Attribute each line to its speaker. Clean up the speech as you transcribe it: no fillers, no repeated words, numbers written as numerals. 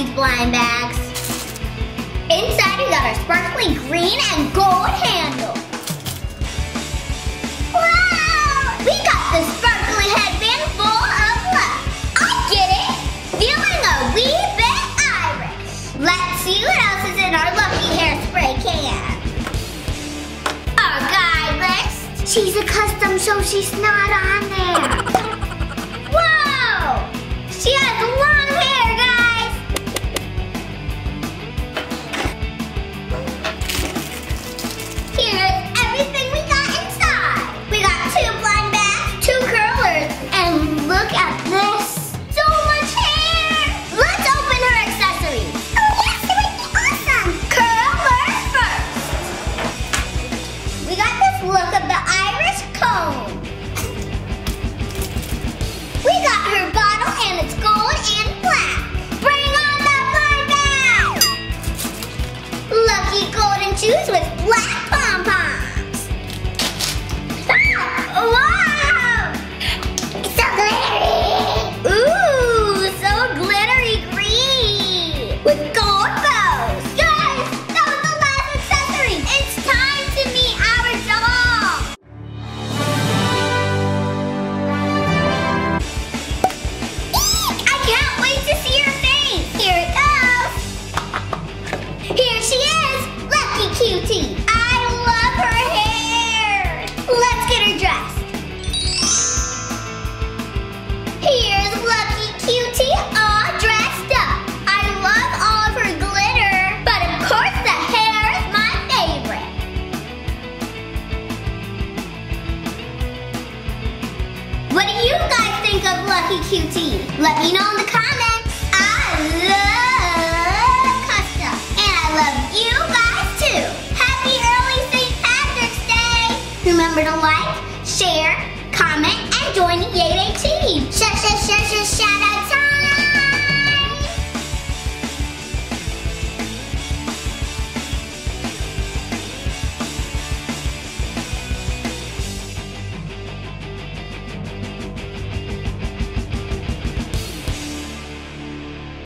Speaker 1: these blind bags. Inside we got our sparkly green and gold handle. Wow! We got the sparkly headband full of love. I get it! Feeling a wee bit Irish. Let's see what else is in our lucky hairspray can. Our guide list. She's a custom, so she's not on there. Whoa! She has long hair, guys. Here's everything we got inside. We got 2 blind bags, 2 curlers, and look at this. So much hair. Let's open her accessories. Oh yes, it would be awesome. Curlers first. We got this look of the Irish comb. We got her bottle and it's gold and black. Bring on the blind bag. Lucky golden shoes with black pom-poms. Wow! It's so glittery. Ooh, so glittery green with gold bows. Guys, that was the last accessory. It's time to meet our doll. I can't wait to see her face. Here it goes. Here she is, Lucky Cutie. I love her hair. Let's get her dressed. Here's Lucky Cutie all dressed up. I love all of her glitter, but of course the hair is my favorite. What do you guys think of Lucky Cutie? Let me know in the comments. I love custom, and I love you guys too. Happy early St. Patrick's Day. Remember to like, share, comment, and join the Yay Day team. Shout out time.